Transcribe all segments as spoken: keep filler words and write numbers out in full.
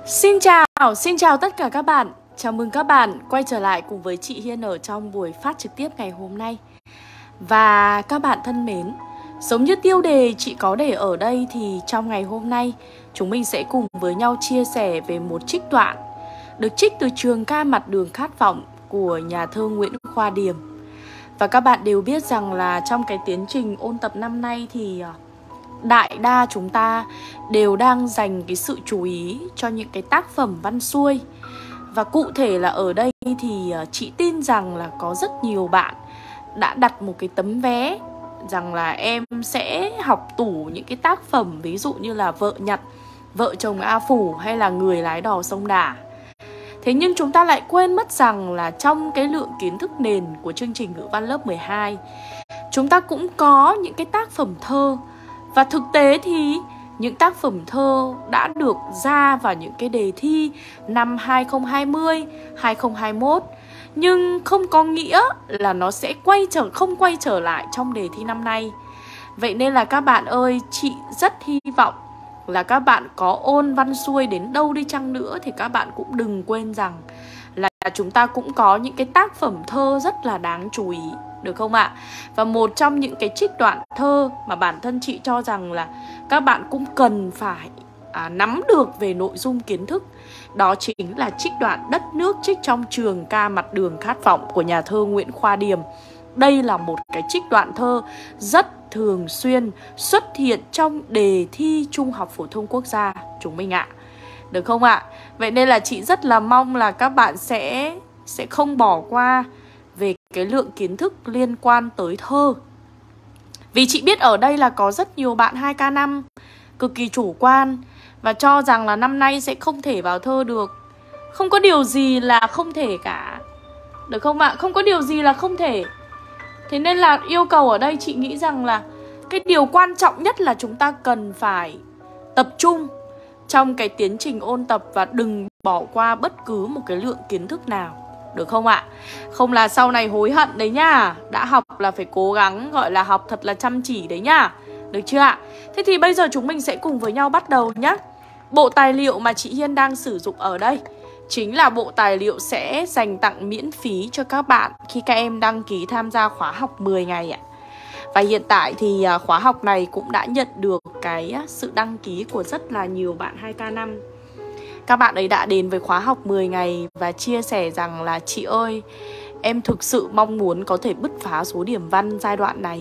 Xin chào, xin chào tất cả các bạn. Chào mừng các bạn quay trở lại cùng với chị Hiên ở trong buổi phát trực tiếp ngày hôm nay. Và các bạn thân mến, giống như tiêu đề chị có để ở đây thì trong ngày hôm nay chúng mình sẽ cùng với nhau chia sẻ về một trích đoạn được trích từ trường ca Mặt Đường Khát Vọng của nhà thơ Nguyễn Khoa Điềm. Và các bạn đều biết rằng là trong cái tiến trình ôn tập năm nay thì đại đa chúng ta đều đang dành cái sự chú ý cho những cái tác phẩm văn xuôi. Và cụ thể là ở đây thì chị tin rằng là có rất nhiều bạn đã đặt một cái tấm vé rằng là em sẽ học tủ những cái tác phẩm ví dụ như là Vợ Nhặt, Vợ Chồng A Phủ hay là Người Lái Đò Sông Đà. Thế nhưng chúng ta lại quên mất rằng là trong cái lượng kiến thức nền của chương trình ngữ văn lớp mười hai, chúng ta cũng có những cái tác phẩm thơ. Và thực tế thì những tác phẩm thơ đã được ra vào những cái đề thi năm hai không hai không, hai không hai mốt. Nhưng không có nghĩa là nó sẽ quay trở không quay trở lại trong đề thi năm nay. Vậy nên là các bạn ơi, chị rất hy vọng là các bạn có ôn văn xuôi đến đâu đi chăng nữa thì các bạn cũng đừng quên rằng là chúng ta cũng có những cái tác phẩm thơ rất là đáng chú ý, được không ạ? Và một trong những cái trích đoạn thơ mà bản thân chị cho rằng là các bạn cũng cần phải à, nắm được về nội dung kiến thức, đó chính là trích đoạn Đất Nước trích trong trường ca Mặt Đường Khát Vọng của nhà thơ Nguyễn Khoa Điềm. Đây là một cái trích đoạn thơ rất thường xuyên xuất hiện trong đề thi Trung học phổ thông quốc gia chúng mình ạ. Được không ạ? Vậy nên là chị rất là mong là các bạn sẽ sẽ không bỏ qua về cái lượng kiến thức liên quan tới thơ. Vì chị biết ở đây là có rất nhiều bạn hai K năm cực kỳ chủ quan và cho rằng là năm nay sẽ không thể vào thơ được. Không có điều gì là không thể cả, được không ạ? Không có điều gì là không thể. Thế nên là yêu cầu ở đây chị nghĩ rằng là cái điều quan trọng nhất là chúng ta cần phải tập trung trong cái tiến trình ôn tập và đừng bỏ qua bất cứ một cái lượng kiến thức nào, được không ạ? Không là sau này hối hận đấy nhá. Đã học là phải cố gắng, gọi là học thật là chăm chỉ đấy nhá. Được chưa ạ? Thế thì bây giờ chúng mình sẽ cùng với nhau bắt đầu nhá. Bộ tài liệu mà chị Hiên đang sử dụng ở đây chính là bộ tài liệu sẽ dành tặng miễn phí cho các bạn khi các em đăng ký tham gia khóa học mười ngày ạ. Và hiện tại thì khóa học này cũng đã nhận được cái sự đăng ký của rất là nhiều bạn hai K năm. Các bạn ấy đã đến với khóa học mười ngày và chia sẻ rằng là chị ơi, em thực sự mong muốn có thể bứt phá số điểm văn giai đoạn này.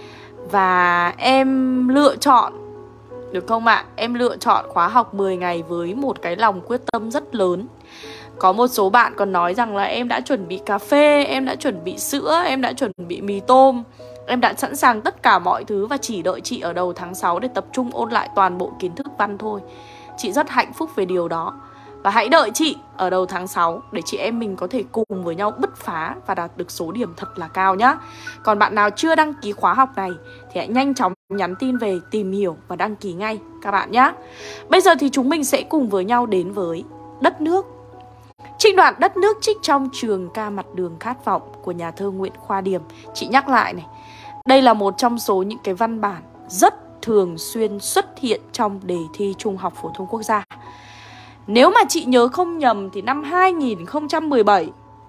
Và em lựa chọn, được không ạ? Em lựa chọn khóa học mười ngày với một cái lòng quyết tâm rất lớn. Có một số bạn còn nói rằng là em đã chuẩn bị cà phê, em đã chuẩn bị sữa, em đã chuẩn bị mì tôm, em đã sẵn sàng tất cả mọi thứ và chỉ đợi chị ở đầu tháng sáu để tập trung ôn lại toàn bộ kiến thức văn thôi. Chị rất hạnh phúc về điều đó. Và hãy đợi chị ở đầu tháng sáu để chị em mình có thể cùng với nhau bứt phá và đạt được số điểm thật là cao nhá. Còn bạn nào chưa đăng ký khóa học này thì hãy nhanh chóng nhắn tin về tìm hiểu và đăng ký ngay các bạn nhá. Bây giờ thì chúng mình sẽ cùng với nhau đến với Đất Nước. Trích đoạn Đất Nước trích trong trường ca Mặt Đường Khát Vọng của nhà thơ Nguyễn Khoa Điềm. Chị nhắc lại này, đây là một trong số những cái văn bản rất thường xuyên xuất hiện trong đề thi Trung học phổ thông quốc gia. Nếu mà chị nhớ không nhầm thì năm hai nghìn không trăm mười bảy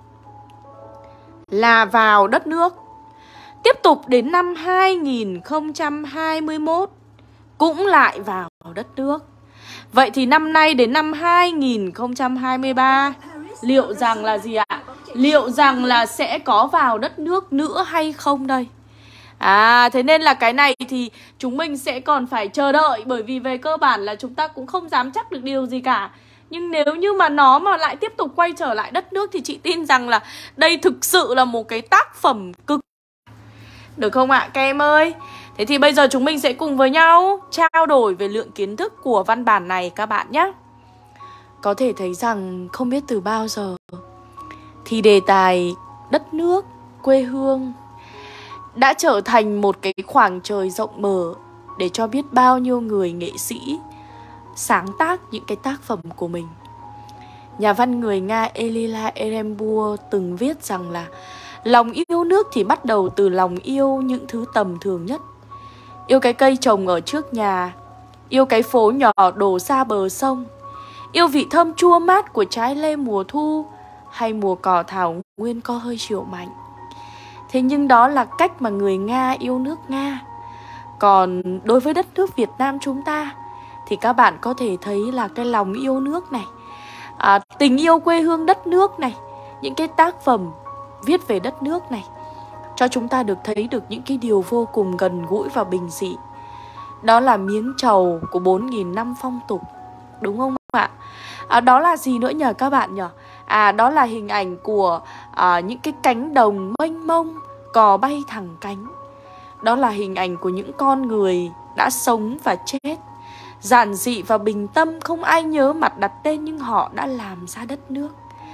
là vào Đất Nước. Tiếp tục đến năm hai nghìn không trăm hai mươi mốt cũng lại vào Đất Nước. Vậy thì năm nay đến năm hai nghìn không trăm hai mươi ba liệu rằng là gì ạ? Liệu rằng là sẽ có vào Đất Nước nữa hay không đây? À, thế nên là cái này thì chúng mình sẽ còn phải chờ đợi. Bởi vì về cơ bản là chúng ta cũng không dám chắc được điều gì cả. Nhưng nếu như mà nó mà lại tiếp tục quay trở lại Đất Nước thì chị tin rằng là đây thực sự là một cái tác phẩm cực. Được không ạ các em ơi? Thế thì bây giờ chúng mình sẽ cùng với nhau trao đổi về lượng kiến thức của văn bản này các bạn nhé. Có thể thấy rằng không biết từ bao giờ thì đề tài đất nước, quê hương đã trở thành một cái khoảng trời rộng mở để cho biết bao nhiêu người nghệ sĩ sáng tác những cái tác phẩm của mình. Nhà văn người Nga Elila Erembur từng viết rằng là lòng yêu nước thì bắt đầu từ lòng yêu những thứ tầm thường nhất. Yêu cái cây trồng ở trước nhà, yêu cái phố nhỏ đổ xa bờ sông, yêu vị thơm chua mát của trái lê mùa thu, hay mùa cỏ thảo nguyên có hơi chiều mạnh. Thế nhưng đó là cách mà người Nga yêu nước Nga. Còn đối với đất nước Việt Nam chúng ta thì các bạn có thể thấy là cái lòng yêu nước này, à, tình yêu quê hương đất nước này, những cái tác phẩm viết về đất nước này cho chúng ta được thấy được những cái điều vô cùng gần gũi và bình dị. Đó là miếng trầu của bốn nghìn năm phong tục, đúng không ạ? À, đó là gì nữa nhờ các bạn nhỉ? À, đó là hình ảnh của à, những cái cánh đồng mênh mông, cò bay thẳng cánh. Đó là hình ảnh của những con người đã sống và chết, giản dị và bình tâm, không ai nhớ mặt đặt tên nhưng họ đã làm ra đất nước.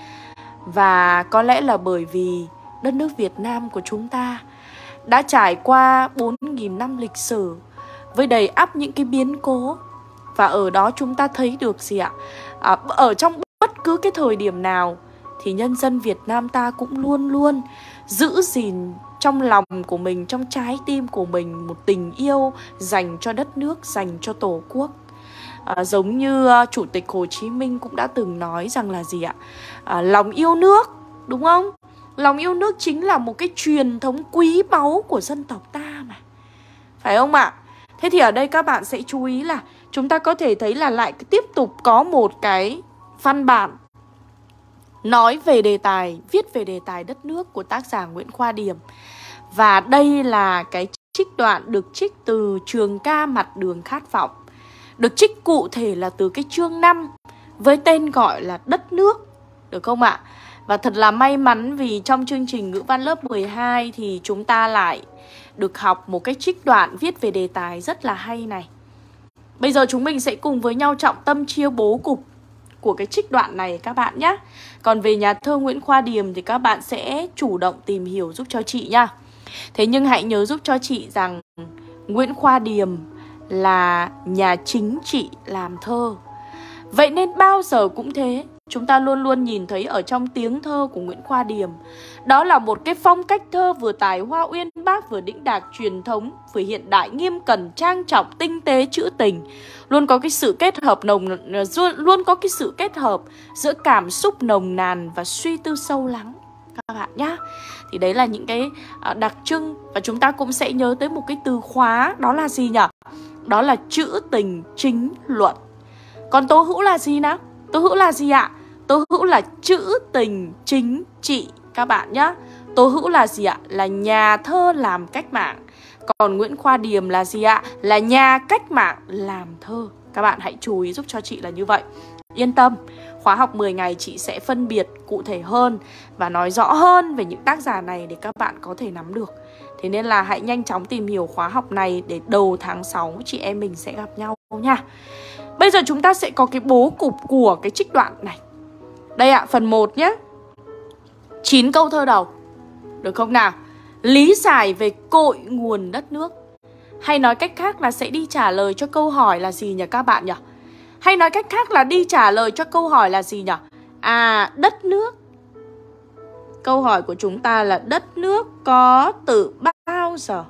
Và có lẽ là bởi vì đất nước Việt Nam của chúng ta đã trải qua bốn nghìn năm lịch sử với đầy ắp những cái biến cố. Và ở đó chúng ta thấy được gì ạ? À, ở trong bất cứ cái thời điểm nào thì nhân dân Việt Nam ta cũng luôn luôn giữ gìn trong lòng của mình, trong trái tim của mình một tình yêu dành cho đất nước, dành cho Tổ quốc. À, giống như uh, Chủ tịch Hồ Chí Minh cũng đã từng nói rằng là gì ạ? À, lòng yêu nước, đúng không? Lòng yêu nước chính là một cái truyền thống quý báu của dân tộc ta mà, phải không ạ? Thế thì ở đây các bạn sẽ chú ý là chúng ta có thể thấy là lại tiếp tục có một cái văn bản nói về đề tài, viết về đề tài đất nước của tác giả Nguyễn Khoa Điềm. Và đây là cái trích đoạn được trích từ Trường ca Mặt đường khát vọng, được trích cụ thể là từ cái chương năm với tên gọi là Đất nước, được không ạ? Và thật là may mắn vì trong chương trình ngữ văn lớp mười hai thì chúng ta lại được học một cái trích đoạn viết về đề tài rất là hay này. Bây giờ chúng mình sẽ cùng với nhau trọng tâm chia bố cục của cái trích đoạn này các bạn nhé. Còn về nhà thơ Nguyễn Khoa Điềm thì các bạn sẽ chủ động tìm hiểu giúp cho chị nha. Thế nhưng hãy nhớ giúp cho chị rằng Nguyễn Khoa Điềm là nhà chính trị làm thơ. Vậy nên bao giờ cũng thế, chúng ta luôn luôn nhìn thấy ở trong tiếng thơ của Nguyễn Khoa Điềm, đó là một cái phong cách thơ vừa tài hoa uyên bác, vừa đĩnh đạc truyền thống, vừa hiện đại nghiêm cẩn, trang trọng, tinh tế, trữ tình. Luôn có cái sự kết hợp nồng luôn có cái sự kết hợp giữa cảm xúc nồng nàn và suy tư sâu lắng các bạn nhá. Thì đấy là những cái đặc trưng. Và chúng ta cũng sẽ nhớ tới một cái từ khóa, đó là gì nhỉ? Đó là trữ tình chính luận. Còn tố hữu là gì nào? Tố hữu là gì ạ? Tố hữu là trữ tình chính trị các bạn nhá. Tố hữu là gì ạ? Là nhà thơ làm cách mạng. Còn Nguyễn Khoa Điềm là gì ạ? Là nhà cách mạng làm thơ. Các bạn hãy chú ý giúp cho chị là như vậy. Yên tâm, khóa học mười ngày chị sẽ phân biệt cụ thể hơn và nói rõ hơn về những tác giả này để các bạn có thể nắm được. Thế nên là hãy nhanh chóng tìm hiểu khóa học này để đầu tháng sáu chị em mình sẽ gặp nhau nha. Bây giờ chúng ta sẽ có cái bố cục của cái trích đoạn này. Đây ạ, phần một nhé. chín câu thơ đầu. Được không nào? Lý giải về cội nguồn đất nước. Hay nói cách khác là sẽ đi trả lời cho câu hỏi là gì nhỉ các bạn nhỉ? Hay nói cách khác là đi trả lời cho câu hỏi là gì nhỉ? À, đất nước. Câu hỏi của chúng ta là đất nước có từ bao giờ?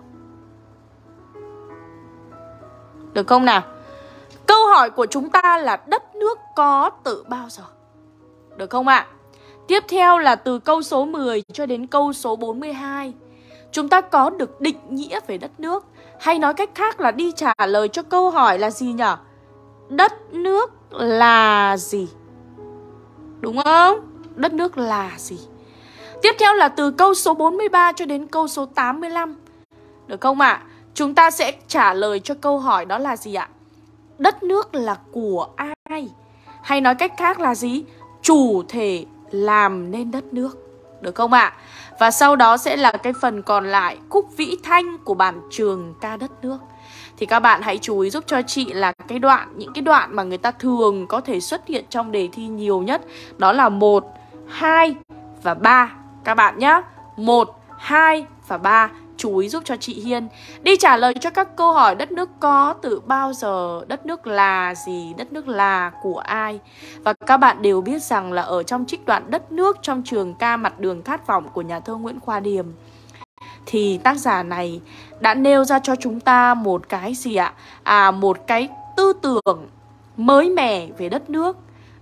Được không nào? Câu hỏi của chúng ta là đất nước có từ bao giờ? Được không ạ? Tiếp theo là từ câu số mười cho đến câu số bốn mươi hai. Chúng ta có được định nghĩa về đất nước. Hay nói cách khác là đi trả lời cho câu hỏi là gì nhỉ? Đất nước là gì? Đúng không? Đất nước là gì? Tiếp theo là từ câu số bốn mươi ba cho đến câu số tám mươi lăm. Được không ạ? Chúng ta sẽ trả lời cho câu hỏi đó là gì ạ? Đất nước là của ai? Hay nói cách khác là gì? Chủ thể làm nên đất nước. Được không ạ? Và sau đó sẽ là cái phần còn lại, khúc vĩ thanh của bản Trường ca đất nước. Thì các bạn hãy chú ý giúp cho chị là cái đoạn, những cái đoạn mà người ta thường có thể xuất hiện trong đề thi nhiều nhất. Đó là một, hai và ba. Các bạn nhé. một, hai và ba. Chú ý giúp cho chị Hiên. Đi trả lời cho các câu hỏi đất nước có từ bao giờ, đất nước là gì, đất nước là của ai. Và các bạn đều biết rằng là ở trong trích đoạn Đất nước trong Trường ca Mặt đường khát vọng của nhà thơ Nguyễn Khoa Điềm, thì tác giả này đã nêu ra cho chúng ta một cái gì ạ? À, một cái tư tưởng mới mẻ về đất nước.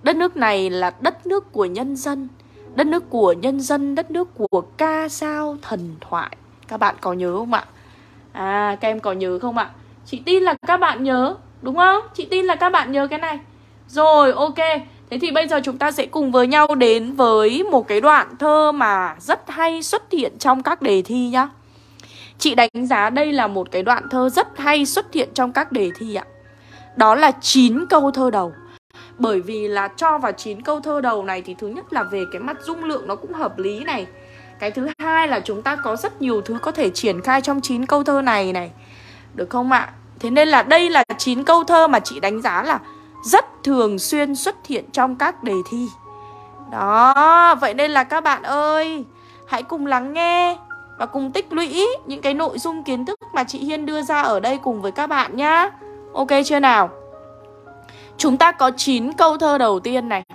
Đất nước này là đất nước của nhân dân. Đất nước của nhân dân, đất nước của ca dao thần thoại. Các bạn có nhớ không ạ? À, các em có nhớ không ạ? Chị tin là các bạn nhớ, đúng không? Chị tin là các bạn nhớ cái này. Rồi, ok. Thế thì bây giờ chúng ta sẽ cùng với nhau đến với một cái đoạn thơ mà rất hay xuất hiện trong các đề thi nhá. Chị đánh giá đây là một cái đoạn thơ rất hay xuất hiện trong các đề thi ạ. Đó là chín câu thơ đầu. Bởi vì là cho vào chín câu thơ đầu này thì thứ nhất là về cái mặt dung lượng nó cũng hợp lý này. Cái thứ hai là chúng ta có rất nhiều thứ có thể triển khai trong chín câu thơ này này. Được không ạ? Thế nên là đây là chín câu thơ mà chị đánh giá là rất thường xuyên xuất hiện trong các đề thi. Đó, vậy nên là các bạn ơi, hãy cùng lắng nghe và cùng tích lũy những cái nội dung kiến thức mà chị Hiên đưa ra ở đây cùng với các bạn nhá. Ok chưa nào? Chúng ta có chín câu thơ đầu tiên này.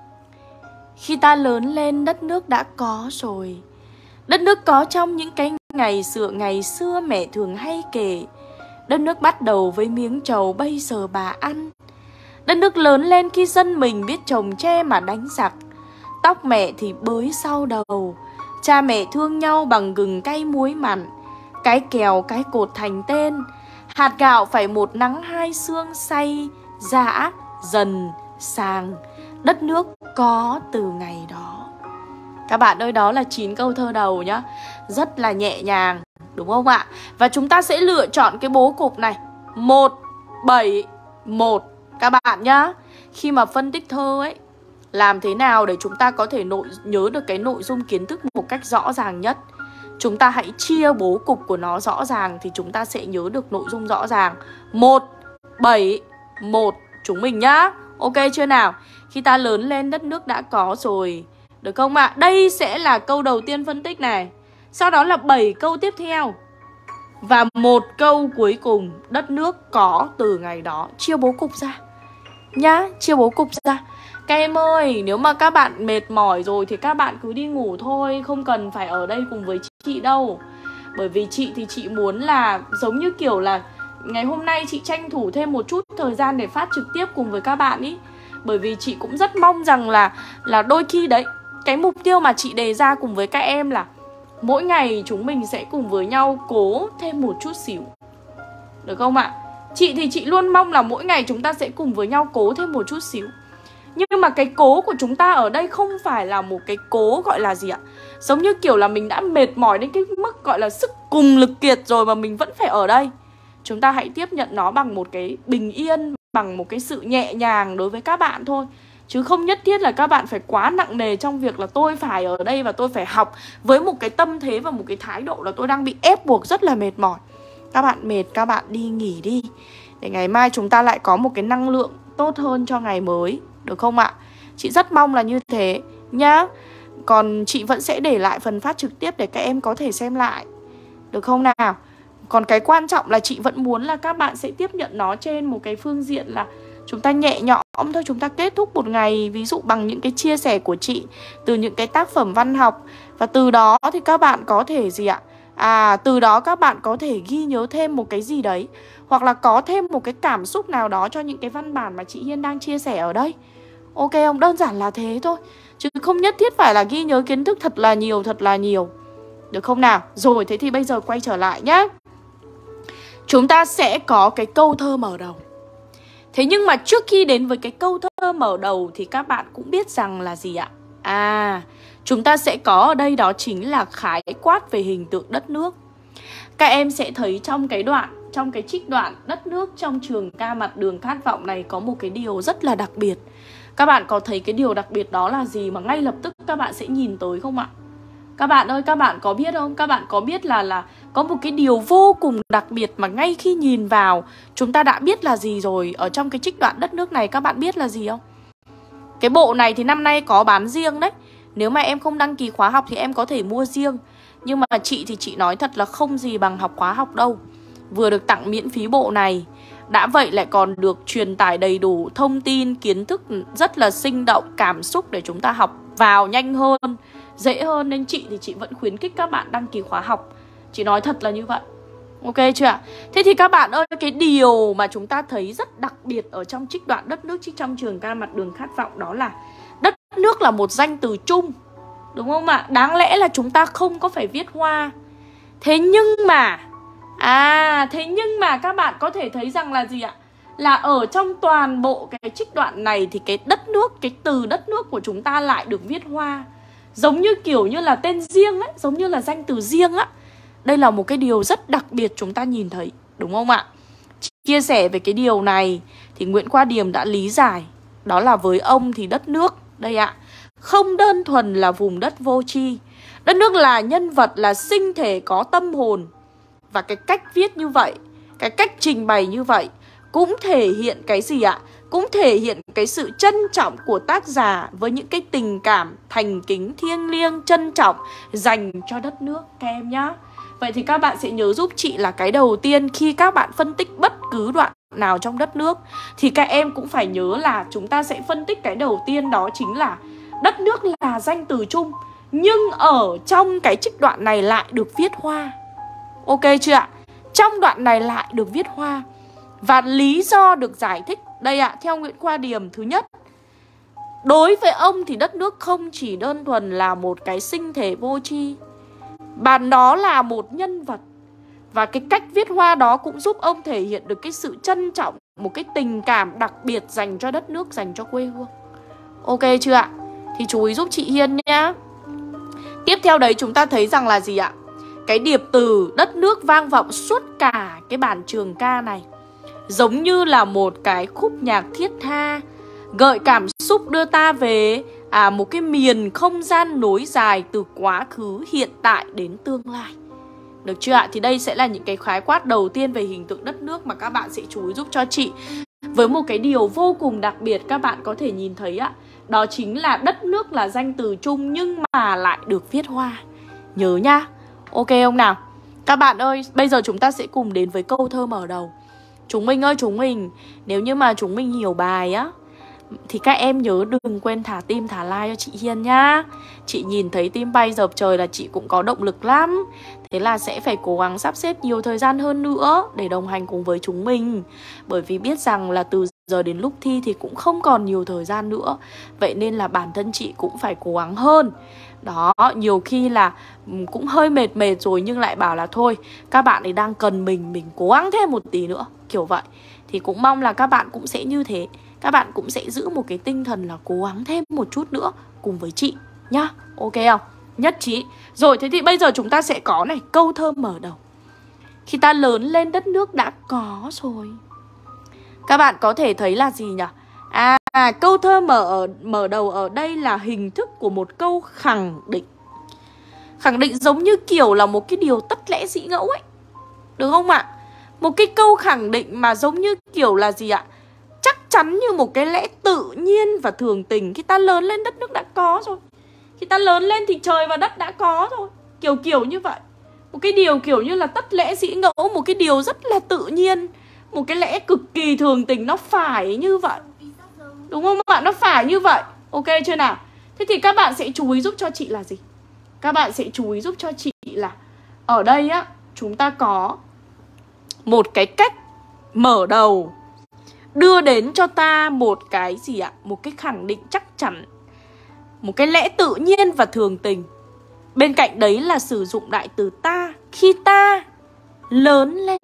Khi ta lớn lên đất nước đã có rồi. Đất nước có trong những cái ngày xưa ngày xưa mẹ thường hay kể. Đất nước bắt đầu với miếng trầu bây giờ bà ăn. Đất nước lớn lên khi dân mình biết trồng tre mà đánh giặc. Tóc mẹ thì bới sau đầu. Cha mẹ thương nhau bằng gừng cay muối mặn. Cái kèo cái cột thành tên. Hạt gạo phải một nắng hai sương say dã dần sàng. Đất nước có từ ngày đó. Các bạn ơi, đó là chín câu thơ đầu nhá. Rất là nhẹ nhàng, đúng không ạ? Và chúng ta sẽ lựa chọn cái bố cục này một, bảy, một. Các bạn nhá, khi mà phân tích thơ ấy, làm thế nào để chúng ta có thể nội, nhớ được cái nội dung kiến thức một cách rõ ràng nhất. Chúng ta hãy chia bố cục của nó rõ ràng thì chúng ta sẽ nhớ được nội dung rõ ràng. Một, bảy, một. Chúng mình nhá. Ok chưa nào? Khi ta lớn lên đất nước đã có rồi. Được không ạ? À? Đây sẽ là câu đầu tiên phân tích này. Sau đó là bảy câu tiếp theo. Và một câu cuối cùng. Đất nước có từ ngày đó. Chia bố cục ra nhá, chia bố cục ra. Các em ơi, nếu mà các bạn mệt mỏi rồi thì các bạn cứ đi ngủ thôi. Không cần phải ở đây cùng với chị đâu. Bởi vì chị thì chị muốn là giống như kiểu là ngày hôm nay chị tranh thủ thêm một chút thời gian để phát trực tiếp cùng với các bạn ý. Bởi vì chị cũng rất mong rằng là là đôi khi đấy, cái mục tiêu mà chị đề ra cùng với các em là mỗi ngày chúng mình sẽ cùng với nhau cố thêm một chút xíu. Được không ạ? Chị thì chị luôn mong là mỗi ngày chúng ta sẽ cùng với nhau cố thêm một chút xíu. Nhưng mà cái cố của chúng ta ở đây không phải là một cái cố gọi là gì ạ? Giống như kiểu là mình đã mệt mỏi đến cái mức gọi là sức cùng lực kiệt rồi mà mình vẫn phải ở đây. Chúng ta hãy tiếp nhận nó bằng một cái bình yên, bằng một cái sự nhẹ nhàng đối với các bạn thôi. Chứ không nhất thiết là các bạn phải quá nặng nề trong việc là tôi phải ở đây và tôi phải học với một cái tâm thế và một cái thái độ là tôi đang bị ép buộc rất là mệt mỏi. Các bạn mệt, các bạn đi nghỉ đi. Để ngày mai chúng ta lại có một cái năng lượng tốt hơn cho ngày mới. Được không ạ? Chị rất mong là như thế nhá. Còn chị vẫn sẽ để lại phần phát trực tiếp để các em có thể xem lại. Được không nào? Còn cái quan trọng là chị vẫn muốn là các bạn sẽ tiếp nhận nó trên một cái phương diện là chúng ta nhẹ nhõm thôi. Chúng ta kết thúc một ngày ví dụ bằng những cái chia sẻ của chị từ những cái tác phẩm văn học. Và từ đó thì các bạn có thể gì ạ? À, từ đó các bạn có thể ghi nhớ thêm một cái gì đấy. Hoặc là có thêm một cái cảm xúc nào đó cho những cái văn bản mà chị Hiên đang chia sẻ ở đây. Ok không? Đơn giản là thế thôi. Chứ không nhất thiết phải là ghi nhớ kiến thức thật là nhiều, thật là nhiều. Được không nào? Rồi, thế thì bây giờ quay trở lại nhá. Chúng ta sẽ có cái câu thơ mở đầu. Thế nhưng mà trước khi đến với cái câu thơ mở đầu thì các bạn cũng biết rằng là gì ạ? À, chúng ta sẽ có ở đây đó chính là khái quát về hình tượng đất nước. Các em sẽ thấy trong cái đoạn, trong cái trích đoạn đất nước trong trường ca mặt đường khát vọng này có một cái điều rất là đặc biệt. Các bạn có thấy cái điều đặc biệt đó là gì mà ngay lập tức các bạn sẽ nhìn tới không ạ? Các bạn ơi, các bạn có biết không? Các bạn có biết là là có một cái điều vô cùng đặc biệt mà ngay khi nhìn vào chúng ta đã biết là gì rồi. Ở trong cái trích đoạn đất nước này các bạn biết là gì không? Cái bộ này thì năm nay có bán riêng đấy. Nếu mà em không đăng ký khóa học thì em có thể mua riêng. Nhưng mà chị thì chị nói thật là không gì bằng học khóa học đâu. Vừa được tặng miễn phí bộ này, đã vậy lại còn được truyền tải đầy đủ thông tin, kiến thức rất là sinh động, cảm xúc để chúng ta học vào nhanh hơn, dễ hơn. Nên chị thì chị vẫn khuyến khích các bạn đăng ký khóa học. Chị nói thật là như vậy. Ok chưa ạ? Thế thì các bạn ơi, cái điều mà chúng ta thấy rất đặc biệt ở trong trích đoạn Đất nước trích trong trường ca Mặt đường khát vọng đó là đất nước là một danh từ chung, đúng không ạ? Đáng lẽ là chúng ta không có phải viết hoa. Thế nhưng mà À, thế nhưng mà các bạn có thể thấy rằng là gì ạ? Là ở trong toàn bộ cái trích đoạn này thì cái đất nước, cái từ đất nước của chúng ta lại được viết hoa. Giống như kiểu như là tên riêng ấy, giống như là danh từ riêng á. Đây là một cái điều rất đặc biệt chúng ta nhìn thấy, đúng không ạ? Chia sẻ về cái điều này thì Nguyễn Khoa Điềm đã lý giải. Đó là với ông thì đất nước, đây ạ, không đơn thuần là vùng đất vô tri. Đất nước là nhân vật, là sinh thể có tâm hồn. Và cái cách viết như vậy, cái cách trình bày như vậy cũng thể hiện cái gì ạ? Cũng thể hiện cái sự trân trọng của tác giả với những cái tình cảm thành kính, thiêng liêng, trân trọng dành cho đất nước các em nhá. Vậy thì các bạn sẽ nhớ giúp chị là cái đầu tiên khi các bạn phân tích bất cứ đoạn nào trong đất nước thì các em cũng phải nhớ là chúng ta sẽ phân tích cái đầu tiên, đó chính là đất nước là danh từ chung, nhưng ở trong cái trích đoạn này lại được viết hoa. Ok chưa ạ? Trong đoạn này lại được viết hoa. Và lý do được giải thích đây ạ, theo Nguyễn Khoa Điềm. Thứ nhất, đối với ông thì đất nước không chỉ đơn thuần là một cái sinh thể vô tri, mà nó là một nhân vật. Và cái cách viết hoa đó cũng giúp ông thể hiện được cái sự trân trọng, một cái tình cảm đặc biệt dành cho đất nước, dành cho quê hương. Ok chưa ạ? Thì chú ý giúp chị Hiên nhá. Tiếp theo đấy chúng ta thấy rằng là gì ạ? Cái điệp từ đất nước vang vọng suốt cả cái bản trường ca này, giống như là một cái khúc nhạc thiết tha, gợi cảm xúc đưa ta về à, một cái miền không gian nối dài từ quá khứ, hiện tại đến tương lai. Được chưa ạ? Thì đây sẽ là những cái khái quát đầu tiên về hình tượng đất nước mà các bạn sẽ chú ý giúp cho chị. Với một cái điều vô cùng đặc biệt các bạn có thể nhìn thấy ạ, đó chính là đất nước là danh từ chung nhưng mà lại được viết hoa. Nhớ nhá. Ok không nào? Các bạn ơi, bây giờ chúng ta sẽ cùng đến với câu thơ mở đầu. Chúng mình ơi chúng mình, nếu như mà chúng mình hiểu bài á thì các em nhớ đừng quên thả tim thả like cho chị Hiên nhá. Chị nhìn thấy tim bay dập trời là chị cũng có động lực lắm. Thế là sẽ phải cố gắng sắp xếp nhiều thời gian hơn nữa để đồng hành cùng với chúng mình. Bởi vì biết rằng là từ giờ đến lúc thi thì cũng không còn nhiều thời gian nữa. Vậy nên là bản thân chị cũng phải cố gắng hơn. Đó, nhiều khi là cũng hơi mệt mệt rồi nhưng lại bảo là thôi, các bạn ấy đang cần mình, mình cố gắng thêm một tí nữa, kiểu vậy. Thì cũng mong là các bạn cũng sẽ như thế. Các bạn cũng sẽ giữ một cái tinh thần là cố gắng thêm một chút nữa cùng với chị nhá. Ok không? Nhất trí. Rồi, thế thì bây giờ chúng ta sẽ có này, câu thơ mở đầu. Khi ta lớn lên đất nước đã có rồi. Các bạn có thể thấy là gì nhỉ? À, câu thơ mở, mở đầu ở đây là hình thức của một câu khẳng định. Khẳng định giống như kiểu là một cái điều tất lẽ dĩ ngẫu ấy. Được không ạ? Một cái câu khẳng định mà giống như kiểu là gì ạ? Chắc chắn như một cái lẽ tự nhiên và thường tình. Khi ta lớn lên đất nước đã có rồi. Khi ta lớn lên thì trời và đất đã có rồi. Kiểu kiểu như vậy. Một cái điều kiểu như là tất lẽ dĩ ngẫu, một cái điều rất là tự nhiên, một cái lẽ cực kỳ thường tình, nó phải như vậy. Đúng không ạ? Nó phải như vậy. Ok chưa nào? Thế thì các bạn sẽ chú ý giúp cho chị là gì? Các bạn sẽ chú ý giúp cho chị là ở đây á, chúng ta có một cái cách mở đầu đưa đến cho ta một cái gì ạ? Một cái khẳng định chắc chắn, một cái lẽ tự nhiên và thường tình. Bên cạnh đấy là sử dụng đại từ ta. Khi ta lớn lên,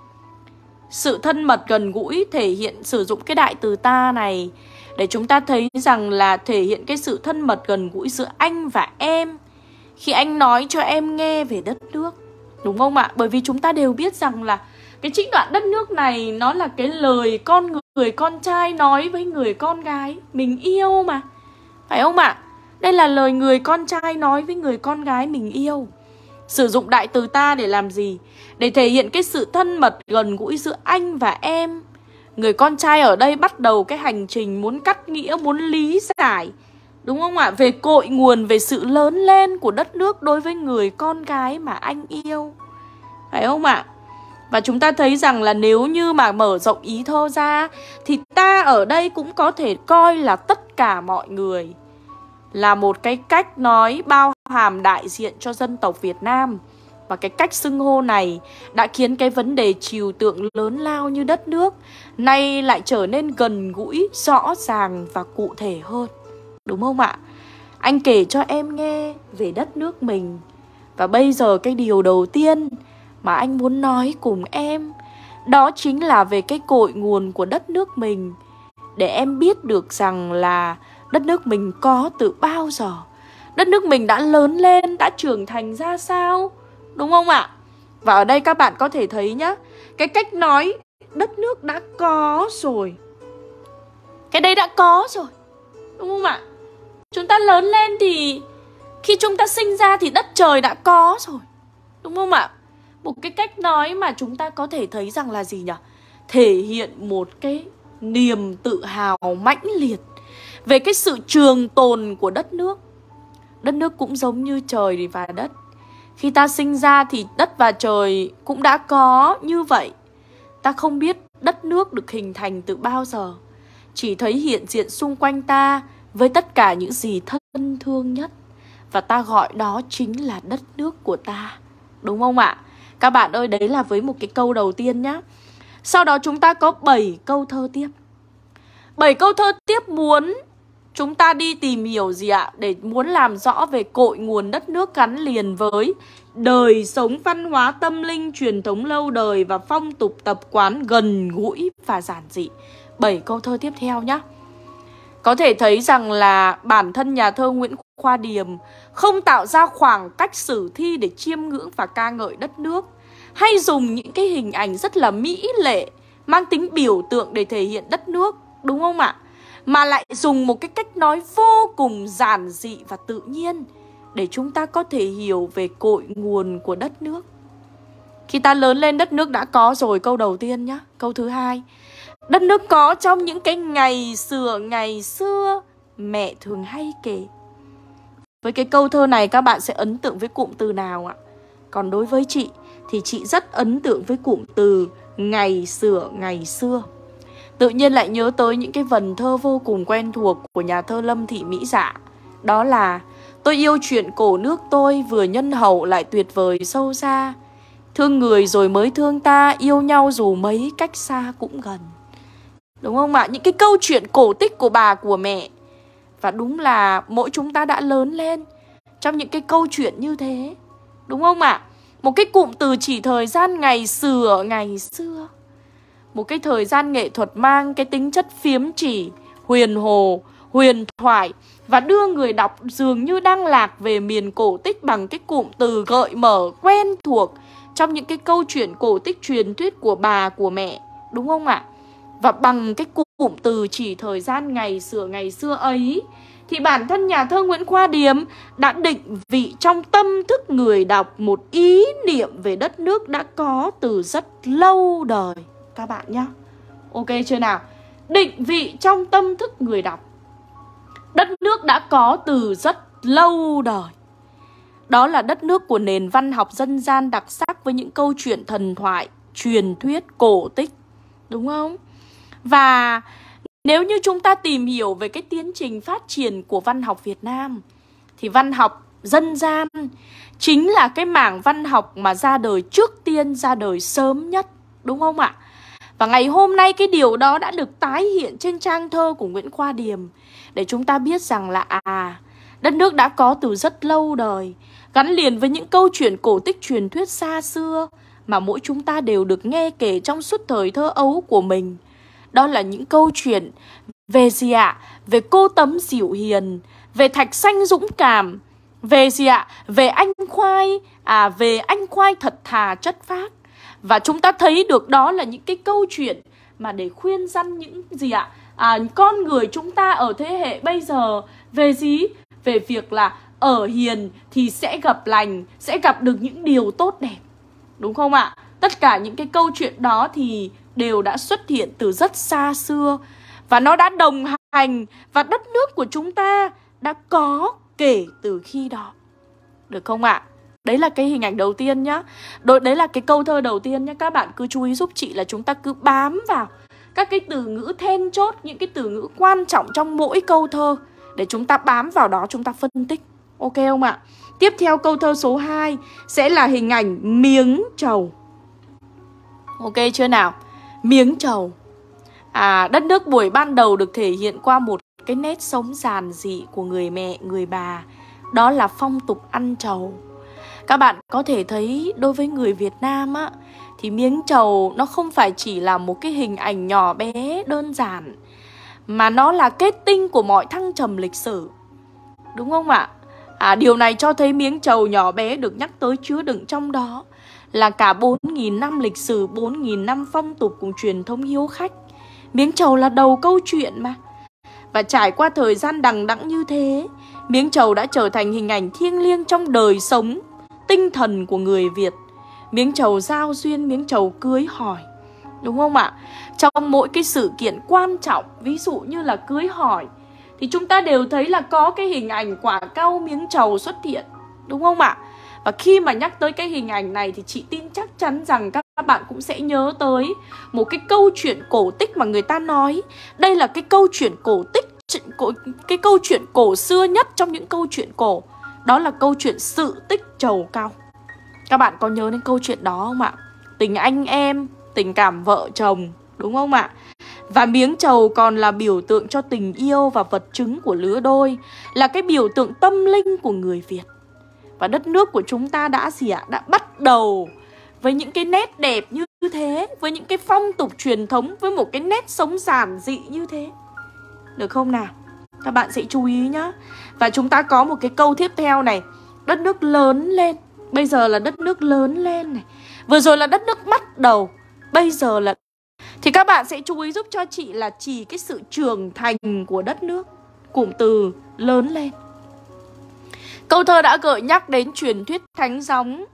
sự thân mật gần gũi thể hiện sử dụng cái đại từ ta này để chúng ta thấy rằng là thể hiện cái sự thân mật gần gũi giữa anh và em khi anh nói cho em nghe về đất nước. Đúng không ạ? Bởi vì chúng ta đều biết rằng là cái trích đoạn đất nước này nó là cái lời con người con trai nói với người con gái mình yêu mà. Phải không ạ? Đây là lời người con trai nói với người con gái mình yêu. Sử dụng đại từ ta để làm gì? Để thể hiện cái sự thân mật gần gũi giữa anh và em. Người con trai ở đây bắt đầu cái hành trình muốn cắt nghĩa, muốn lý giải, đúng không ạ? Về cội nguồn, về sự lớn lên của đất nước đối với người con gái mà anh yêu. Phải không ạ? Và chúng ta thấy rằng là nếu như mà mở rộng ý thơ ra thì ta ở đây cũng có thể coi là tất cả mọi người, là một cái cách nói bao hàm đại diện cho dân tộc Việt Nam. Và cái cách xưng hô này đã khiến cái vấn đề trừu tượng lớn lao như đất nước nay lại trở nên gần gũi, rõ ràng và cụ thể hơn. Đúng không ạ? Anh kể cho em nghe về đất nước mình. Và bây giờ cái điều đầu tiên mà anh muốn nói cùng em, đó chính là về cái cội nguồn của đất nước mình. Để em biết được rằng là đất nước mình có từ bao giờ, đất nước mình đã lớn lên, đã trưởng thành ra sao. Đúng không ạ? Và ở đây các bạn có thể thấy nhá, cái cách nói đất nước đã có rồi, cái đây đã có rồi. Đúng không ạ? Chúng ta lớn lên thì khi chúng ta sinh ra thì đất trời đã có rồi. Đúng không ạ? Một cái cách nói mà chúng ta có thể thấy rằng là gì nhỉ? Thể hiện một cái niềm tự hào mãnh liệt về cái sự trường tồn của đất nước. Đất nước cũng giống như trời và đất. Khi ta sinh ra thì đất và trời cũng đã có như vậy. Ta không biết đất nước được hình thành từ bao giờ, chỉ thấy hiện diện xung quanh ta với tất cả những gì thân thương nhất. Và ta gọi đó chính là đất nước của ta. Đúng không ạ? Các bạn ơi, đấy là với một cái câu đầu tiên nhá. Sau đó chúng ta có bảy câu thơ tiếp. bảy câu thơ tiếp muốn chúng ta đi tìm hiểu gì ạ? Để muốn làm rõ về cội nguồn đất nước gắn liền với đời sống văn hóa tâm linh truyền thống lâu đời và phong tục tập quán gần gũi và giản dị. bảy câu thơ tiếp theo nhé. Có thể thấy rằng là bản thân nhà thơ Nguyễn Khoa Điềm không tạo ra khoảng cách sử thi để chiêm ngưỡng và ca ngợi đất nước, hay dùng những cái hình ảnh rất là mỹ lệ, mang tính biểu tượng để thể hiện đất nước, đúng không ạ? Mà lại dùng một cái cách nói vô cùng giản dị và tự nhiên để chúng ta có thể hiểu về cội nguồn của đất nước. Khi ta lớn lên, đất nước đã có rồi, câu đầu tiên nhá. Câu thứ hai, đất nước có trong những cái ngày xưa ngày xưa mẹ thường hay kể. Với cái câu thơ này các bạn sẽ ấn tượng với cụm từ nào ạ? Còn đối với chị thì chị rất ấn tượng với cụm từ ngày xưa ngày xưa. Tự nhiên lại nhớ tới những cái vần thơ vô cùng quen thuộc của nhà thơ Lâm Thị Mỹ Dạ. Đó là: tôi yêu chuyện cổ nước tôi, vừa nhân hậu lại tuyệt vời sâu xa. Thương người rồi mới thương ta, yêu nhau dù mấy cách xa cũng gần. Đúng không ạ? Những cái câu chuyện cổ tích của bà của mẹ. Và đúng là mỗi chúng ta đã lớn lên trong những cái câu chuyện như thế. Đúng không ạ? Một cái cụm từ chỉ thời gian ngày xưa ngày xưa. Một cái thời gian nghệ thuật mang cái tính chất phiếm chỉ, huyền hồ, huyền thoại, và đưa người đọc dường như đang lạc về miền cổ tích bằng cái cụm từ gợi mở quen thuộc trong những cái câu chuyện cổ tích truyền thuyết của bà của mẹ. Đúng không ạ? Và bằng cái cụm từ chỉ thời gian ngày xưa ngày xưa ấy thì bản thân nhà thơ Nguyễn Khoa Điềm đã định vị trong tâm thức người đọc một ý niệm về đất nước đã có từ rất lâu đời. Các bạn nhá. Ok chưa nào? Định vị trong tâm thức người đọc đất nước đã có từ rất lâu đời. Đó là đất nước của nền văn học dân gian đặc sắc với những câu chuyện thần thoại, truyền thuyết, cổ tích. Đúng không? Và nếu như chúng ta tìm hiểu về cái tiến trình phát triển của văn học Việt Nam thì văn học dân gian chính là cái mảng văn học mà ra đời trước tiên, ra đời sớm nhất. Đúng không ạ? Và ngày hôm nay cái điều đó đã được tái hiện trên trang thơ của Nguyễn Khoa Điềm để chúng ta biết rằng là à, đất nước đã có từ rất lâu đời, gắn liền với những câu chuyện cổ tích truyền thuyết xa xưa mà mỗi chúng ta đều được nghe kể trong suốt thời thơ ấu của mình. Đó là những câu chuyện về gì ạ? Về cô Tấm dịu hiền, về Thạch Xanh dũng cảm, về gì ạ? Về anh Khoai, à về anh Khoai thật thà chất phác. Và chúng ta thấy được đó là những cái câu chuyện mà để khuyên răn những gì ạ? À, con người chúng ta ở thế hệ bây giờ về gì? Về việc là ở hiền thì sẽ gặp lành, sẽ gặp được những điều tốt đẹp. Đúng không ạ? Tất cả những cái câu chuyện đó thì đều đã xuất hiện từ rất xa xưa. Và nó đã đồng hành và đất nước của chúng ta đã có kể từ khi đó. Được không ạ? Đấy là cái hình ảnh đầu tiên nhá. Đấy là cái câu thơ đầu tiên nhá. Các bạn cứ chú ý giúp chị là chúng ta cứ bám vào các cái từ ngữ then chốt, những cái từ ngữ quan trọng trong mỗi câu thơ để chúng ta bám vào đó chúng ta phân tích. Ok không ạ? Tiếp theo câu thơ số hai sẽ là hình ảnh miếng trầu. Ok chưa nào? Miếng trầu. À, đất nước buổi ban đầu được thể hiện qua một cái nét sống giản dị của người mẹ, người bà. Đó là phong tục ăn trầu. Các bạn có thể thấy đối với người Việt Nam á, thì miếng trầu nó không phải chỉ là một cái hình ảnh nhỏ bé đơn giản, mà nó là kết tinh của mọi thăng trầm lịch sử. Đúng không ạ? À, điều này cho thấy miếng trầu nhỏ bé được nhắc tới chứa đựng trong đó là cả bốn nghìn năm lịch sử, bốn nghìn năm phong tục cùng truyền thống hiếu khách. Miếng trầu là đầu câu chuyện mà. Và trải qua thời gian đằng đẵng như thế, miếng trầu đã trở thành hình ảnh thiêng liêng trong đời sống, tinh thần của người Việt. Miếng trầu giao duyên, miếng trầu cưới hỏi. Đúng không ạ? Trong mỗi cái sự kiện quan trọng, ví dụ như là cưới hỏi, thì chúng ta đều thấy là có cái hình ảnh quả cau miếng trầu xuất hiện. Đúng không ạ? Và khi mà nhắc tới cái hình ảnh này thì chị tin chắc chắn rằng các bạn cũng sẽ nhớ tới một cái câu chuyện cổ tích mà người ta nói. Đây là cái câu chuyện cổ tích, cái câu chuyện cổ xưa nhất trong những câu chuyện cổ. Đó là câu chuyện sự tích trầu cau. Các bạn có nhớ đến câu chuyện đó không ạ? Tình anh em, tình cảm vợ chồng, đúng không ạ? Và miếng trầu còn là biểu tượng cho tình yêu và vật chứng của lứa đôi, là cái biểu tượng tâm linh của người Việt. Và đất nước của chúng ta đã gì ạ? Đã bắt đầu với những cái nét đẹp như thế, với những cái phong tục truyền thống, với một cái nét sống giản dị như thế. Được không nào? Các bạn sẽ chú ý nhá. Và chúng ta có một cái câu tiếp theo này. Đất nước lớn lên. Bây giờ là đất nước lớn lên này. Vừa rồi là đất nước bắt đầu. Bây giờ là... Thì các bạn sẽ chú ý giúp cho chị là chỉ cái sự trưởng thành của đất nước. Cụm từ lớn lên. Câu thơ đã gợi nhắc đến truyền thuyết thánh gióng.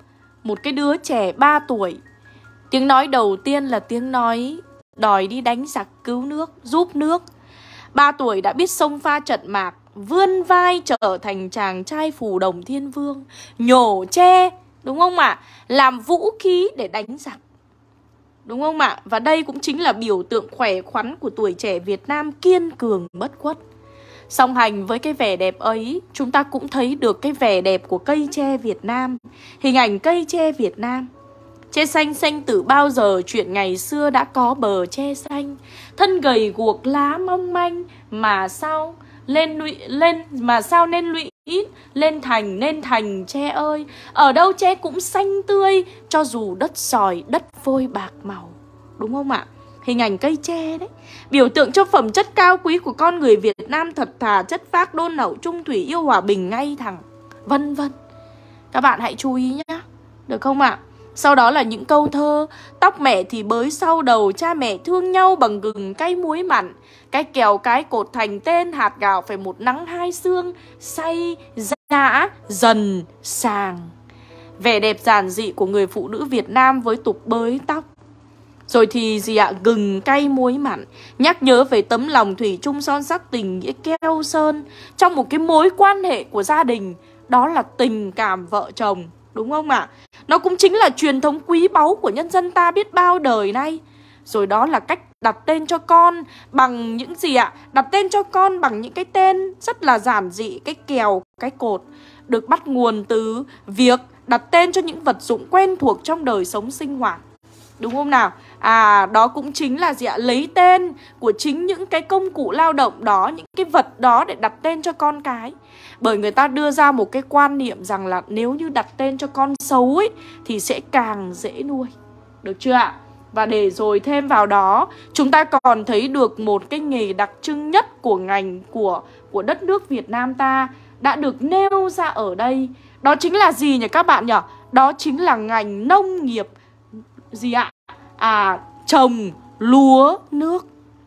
Một cái đứa trẻ ba tuổi. Tiếng nói đầu tiên là tiếng nói đòi đi đánh giặc cứu nước, giúp nước. Ba tuổi đã biết xông pha trận mạc, vươn vai trở thành chàng trai phù đồng thiên vương, nhổ tre, đúng không ạ? Làm vũ khí để đánh giặc. Đúng không ạ? Và đây cũng chính là biểu tượng khỏe khoắn của tuổi trẻ Việt Nam kiên cường bất khuất. Song hành với cái vẻ đẹp ấy, chúng ta cũng thấy được cái vẻ đẹp của cây tre Việt Nam. Hình ảnh cây tre Việt Nam. Tre xanh xanh từ bao giờ, chuyện ngày xưa đã có bờ tre xanh. Thân gầy guộc lá mong manh, mà sao lên lụy lên mà sao nên lụy ít, lên thành nên thành tre ơi. Ở đâu tre cũng xanh tươi, cho dù đất sỏi, đất vôi bạc màu. Đúng không ạ? Hình ảnh cây tre đấy, biểu tượng cho phẩm chất cao quý của con người Việt Nam thật thà, chất phác, đôn hậu, trung thủy, yêu hòa bình, ngay thẳng, vân vân. Các bạn hãy chú ý nhé, được không ạ? Sau đó là những câu thơ. Tóc mẹ thì bới sau đầu, cha mẹ thương nhau bằng gừng cay muối mặn. Cái kèo cái cột thành tên, hạt gạo phải một nắng hai sương, say, dã, dần, sàng. Vẻ đẹp giản dị của người phụ nữ Việt Nam với tục bới tóc. Rồi thì gì ạ? Gừng cay muối mặn, nhắc nhớ về tấm lòng thủy chung son sắc, tình nghĩa keo sơn trong một cái mối quan hệ của gia đình. Đó là tình cảm vợ chồng. Đúng không ạ? Nó cũng chính là truyền thống quý báu của nhân dân ta biết bao đời nay. Rồi đó là cách đặt tên cho con bằng những gì ạ? Đặt tên cho con bằng những cái tên rất là giản dị. Cái kèo, cái cột được bắt nguồn từ việc đặt tên cho những vật dụng quen thuộc trong đời sống sinh hoạt. Đúng không nào? À, đó cũng chính là gì ạ? Lấy tên của chính những cái công cụ lao động đó, những cái vật đó để đặt tên cho con cái. Bởi người ta đưa ra một cái quan niệm rằng là nếu như đặt tên cho con xấu ấy thì sẽ càng dễ nuôi. Được chưa ạ? Và để rồi thêm vào đó, chúng ta còn thấy được một cái nghề đặc trưng nhất của ngành của, của đất nước Việt Nam ta đã được nêu ra ở đây. Đó chính là gì nhỉ các bạn nhỉ? Đó chính là ngành nông nghiệp gì ạ? À, trồng lúa nước.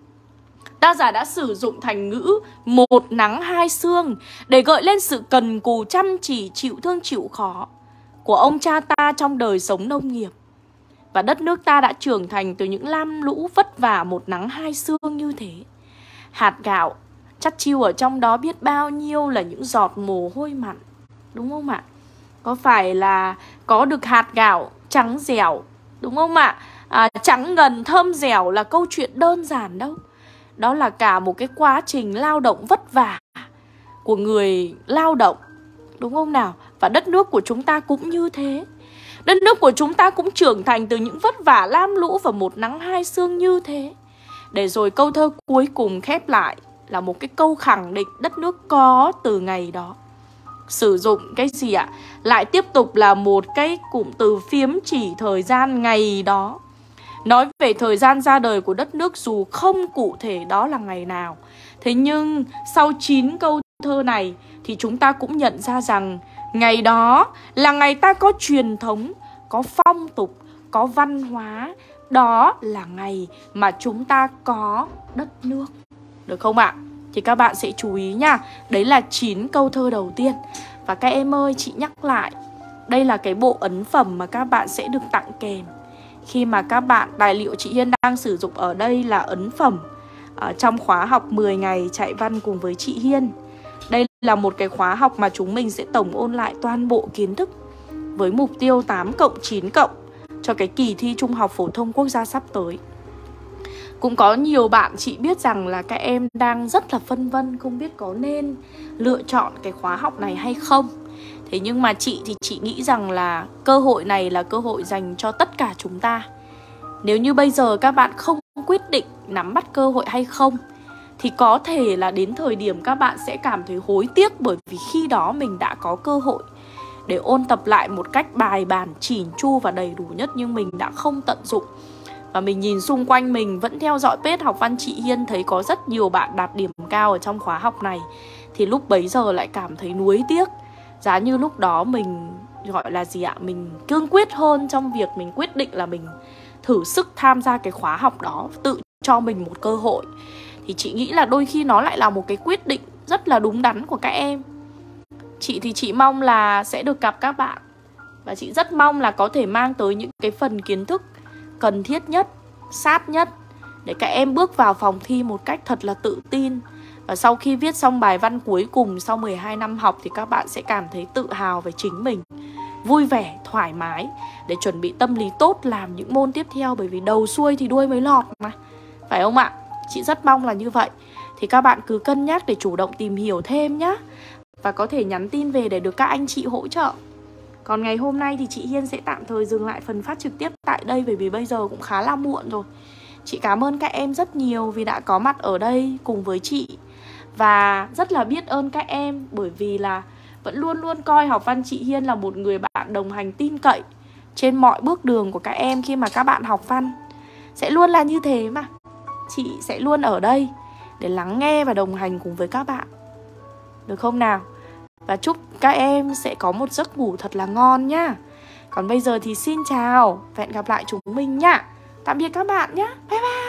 Tác giả đã sử dụng thành ngữ một nắng hai sương để gợi lên sự cần cù chăm chỉ, chịu thương chịu khó của ông cha ta trong đời sống nông nghiệp. Và đất nước ta đã trưởng thành từ những lam lũ vất vả một nắng hai sương như thế. Hạt gạo chắt chiu ở trong đó biết bao nhiêu là những giọt mồ hôi mặn. Đúng không ạ? Có phải là có được hạt gạo trắng dẻo, đúng không ạ? À, trắng ngần thơm dẻo là câu chuyện đơn giản đâu. Đó là cả một cái quá trình lao động vất vả của người lao động. Đúng không nào? Và đất nước của chúng ta cũng như thế. Đất nước của chúng ta cũng trưởng thành từ những vất vả lam lũ và một nắng hai sương như thế. Để rồi câu thơ cuối cùng khép lại là một cái câu khẳng định đất nước có từ ngày đó. Sử dụng cái gì ạ? Lại tiếp tục là một cái cụm từ phiếm chỉ thời gian ngày đó. Nói về thời gian ra đời của đất nước dù không cụ thể đó là ngày nào. Thế nhưng sau chín câu thơ này thì chúng ta cũng nhận ra rằng ngày đó là ngày ta có truyền thống, có phong tục, có văn hóa. Đó là ngày mà chúng ta có đất nước. Được không ạ? Thì các bạn sẽ chú ý nha. Đấy là chín câu thơ đầu tiên. Và các em ơi, chị nhắc lại, đây là cái bộ ấn phẩm mà các bạn sẽ được tặng kèm. Khi mà các bạn, tài liệu chị Hiên đang sử dụng ở đây là ấn phẩm ở trong khóa học mười ngày chạy văn cùng với chị Hiên. Đây là một cái khóa học mà chúng mình sẽ tổng ôn lại toàn bộ kiến thức với mục tiêu tám cộng chín cộng cho cái kỳ thi Trung học phổ thông quốc gia sắp tới. Cũng có nhiều bạn chị biết rằng là các em đang rất là phân vân, không biết có nên lựa chọn cái khóa học này hay không. Thế nhưng mà chị thì chị nghĩ rằng là cơ hội này là cơ hội dành cho tất cả chúng ta. Nếu như bây giờ các bạn không quyết định nắm bắt cơ hội hay không, thì có thể là đến thời điểm các bạn sẽ cảm thấy hối tiếc, bởi vì khi đó mình đã có cơ hội để ôn tập lại một cách bài bản, chỉn chu và đầy đủ nhất, nhưng mình đã không tận dụng. Và mình nhìn xung quanh mình, vẫn theo dõi page học văn chị Hiên, thấy có rất nhiều bạn đạt điểm cao ở trong khóa học này. Thì lúc bấy giờ lại cảm thấy nuối tiếc. Giá như lúc đó mình gọi là gì ạ? Mình cương quyết hơn trong việc mình quyết định là mình thử sức tham gia cái khóa học đó, tự cho mình một cơ hội. Thì chị nghĩ là đôi khi nó lại là một cái quyết định rất là đúng đắn của các em. Chị thì chị mong là sẽ được gặp các bạn. Và chị rất mong là có thể mang tới những cái phần kiến thức cần thiết nhất, sát nhất, để các em bước vào phòng thi một cách thật là tự tin. Và sau khi viết xong bài văn cuối cùng sau mười hai năm học thì các bạn sẽ cảm thấy tự hào về chính mình, vui vẻ, thoải mái để chuẩn bị tâm lý tốt làm những môn tiếp theo. Bởi vì đầu xuôi thì đuôi mới lọt mà, phải không ạ? Chị rất mong là như vậy. Thì các bạn cứ cân nhắc để chủ động tìm hiểu thêm nhé. Và có thể nhắn tin về để được các anh chị hỗ trợ. Còn ngày hôm nay thì chị Hiên sẽ tạm thời dừng lại phần phát trực tiếp tại đây, bởi vì bây giờ cũng khá là muộn rồi. Chị cảm ơn các em rất nhiều vì đã có mặt ở đây cùng với chị. Và rất là biết ơn các em, bởi vì là vẫn luôn luôn coi học văn chị Hiên là một người bạn đồng hành tin cậy trên mọi bước đường của các em khi mà các bạn học văn. Sẽ luôn là như thế mà. Chị sẽ luôn ở đây để lắng nghe và đồng hành cùng với các bạn. Được không nào? Và chúc các em sẽ có một giấc ngủ thật là ngon nhá. Còn bây giờ thì xin chào và hẹn gặp lại chúng mình nhá. Tạm biệt các bạn nhé. Bye bye.